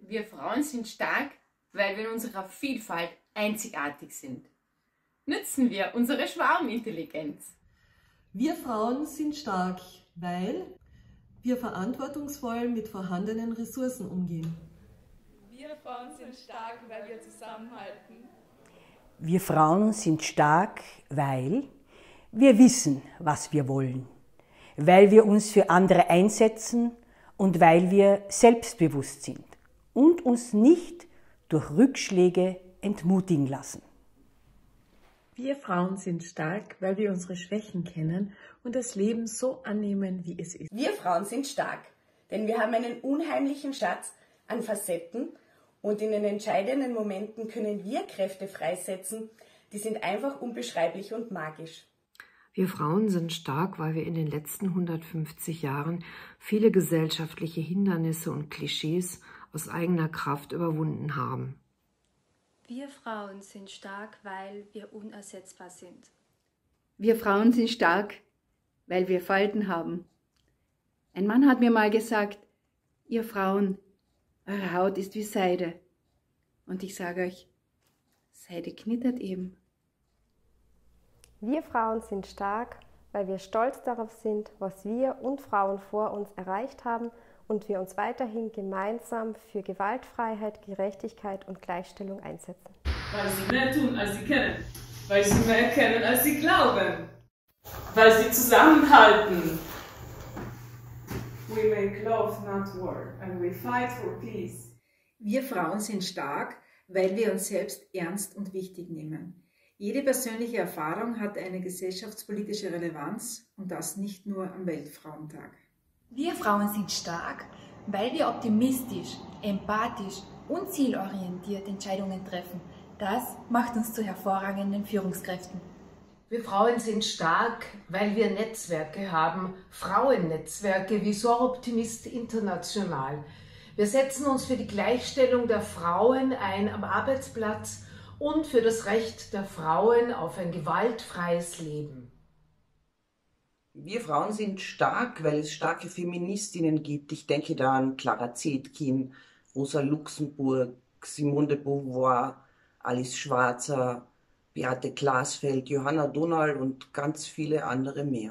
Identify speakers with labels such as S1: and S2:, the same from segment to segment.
S1: Wir Frauen sind stark, weil wir in unserer Vielfalt einzigartig sind. Nützen wir unsere Schwarmintelligenz.
S2: Wir Frauen sind stark, weil wir verantwortungsvoll mit vorhandenen Ressourcen umgehen.
S3: Wir Frauen sind stark, weil wir zusammenhalten.
S4: Wir Frauen sind stark, weil wir wissen, was wir wollen, weil wir uns für andere einsetzen und weil wir selbstbewusst sind und uns nicht durch Rückschläge entmutigen lassen.
S5: Wir Frauen sind stark, weil wir unsere Schwächen kennen und das Leben so annehmen, wie es ist.
S6: Wir Frauen sind stark, denn wir haben einen unheimlichen Schatz an Facetten und in den entscheidenden Momenten können wir Kräfte freisetzen, die sind einfach unbeschreiblich und magisch.
S7: Wir Frauen sind stark, weil wir in den letzten 150 Jahren viele gesellschaftliche Hindernisse und Klischees aus eigener Kraft überwunden haben.
S8: Wir Frauen sind stark, weil wir unersetzbar sind.
S9: Wir Frauen sind stark, weil wir Falten haben. Ein Mann hat mir mal gesagt, ihr Frauen, eure Haut ist wie Seide. Und ich sage euch, Seide knittert eben.
S10: Wir Frauen sind stark, weil wir stolz darauf sind, was wir und Frauen vor uns erreicht haben und wir uns weiterhin gemeinsam für Gewaltfreiheit, Gerechtigkeit und Gleichstellung einsetzen.
S11: Weil sie mehr tun, als sie können. Weil sie mehr kennen, als sie glauben. Weil sie zusammenhalten. We make love, not war, and we fight for peace.
S12: Wir Frauen sind stark, weil wir uns selbst ernst und wichtig nehmen. Jede persönliche Erfahrung hat eine gesellschaftspolitische Relevanz und das nicht nur am Weltfrauentag.
S13: Wir Frauen sind stark, weil wir optimistisch, empathisch und zielorientiert Entscheidungen treffen. Das macht uns zu hervorragenden Führungskräften.
S14: Wir Frauen sind stark, weil wir Netzwerke haben, Frauennetzwerke wie Soroptimist International. Wir setzen uns für die Gleichstellung der Frauen ein am Arbeitsplatz und für das Recht der Frauen auf ein gewaltfreies Leben.
S15: Wir Frauen sind stark, weil es starke Feministinnen gibt. Ich denke da an Clara Zetkin, Rosa Luxemburg, Simone de Beauvoir, Alice Schwarzer, Beate Glasfeld, Johanna Donal und ganz viele andere mehr.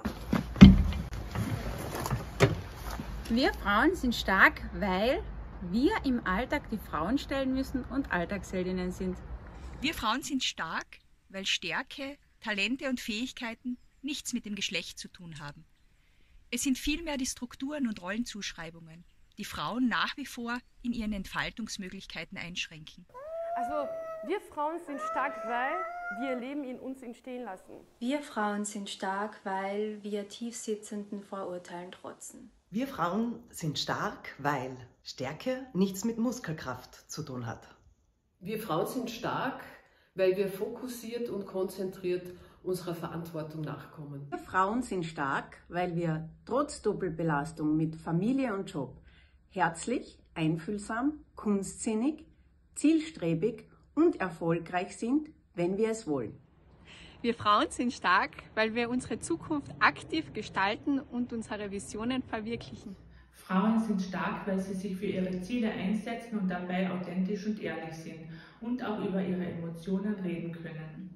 S16: Wir Frauen sind stark, weil wir im Alltag die Frauen stellen müssen und Alltagsheldinnen sind.
S17: Wir Frauen sind stark, weil Stärke, Talente und Fähigkeiten nichts mit dem Geschlecht zu tun haben. Es sind vielmehr die Strukturen und Rollenzuschreibungen, die Frauen nach wie vor in ihren Entfaltungsmöglichkeiten einschränken.
S18: Also, wir Frauen sind stark, weil wir ihr Leben in uns entstehen lassen.
S8: Wir Frauen sind stark, weil wir tiefsitzenden Vorurteilen trotzen.
S19: Wir Frauen sind stark, weil Stärke nichts mit Muskelkraft zu tun hat.
S20: Wir Frauen sind stark, weil wir fokussiert und konzentriert unserer Verantwortung nachkommen.
S21: Wir Frauen sind stark, weil wir trotz Doppelbelastung mit Familie und Job herzlich, einfühlsam, kunstsinnig, zielstrebig und erfolgreich sind, wenn wir es wollen.
S22: Wir Frauen sind stark, weil wir unsere Zukunft aktiv gestalten und unsere Visionen verwirklichen.
S23: Frauen sind stark, weil sie sich für ihre Ziele einsetzen und dabei authentisch und ehrlich sind und auch über ihre Emotionen reden können.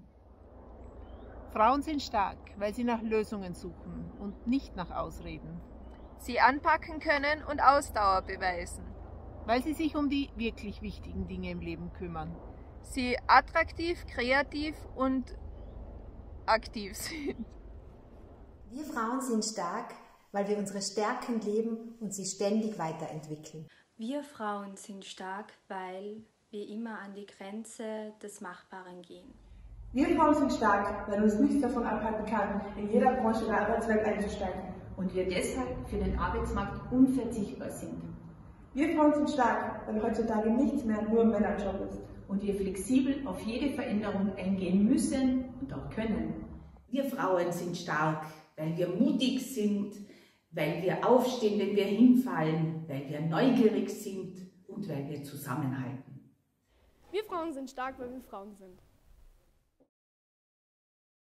S24: Frauen sind stark, weil sie nach Lösungen suchen und nicht nach Ausreden.
S3: Sie anpacken können und Ausdauer beweisen.
S24: Weil sie sich um die wirklich wichtigen Dinge im Leben kümmern.
S3: Sie attraktiv, kreativ und aktiv sind.
S25: Wir Frauen sind stark, weil wir unsere Stärken leben und sie ständig weiterentwickeln.
S8: Wir Frauen sind stark, weil wir immer an die Grenze des Machbaren gehen.
S26: Wir Frauen sind stark, weil uns nichts davon abhalten kann, in jeder Branche der Arbeitswelt einzusteigen.
S27: Und wir deshalb für den Arbeitsmarkt unverzichtbar sind.
S26: Wir Frauen sind stark, weil heutzutage nichts mehr nur ein Männerjob ist.
S27: Und wir flexibel auf jede Veränderung eingehen müssen und auch können.
S28: Wir Frauen sind stark, weil wir mutig sind, weil wir aufstehen, wenn wir hinfallen, weil wir neugierig sind und weil wir zusammenhalten.
S18: Wir Frauen sind stark, weil wir Frauen sind.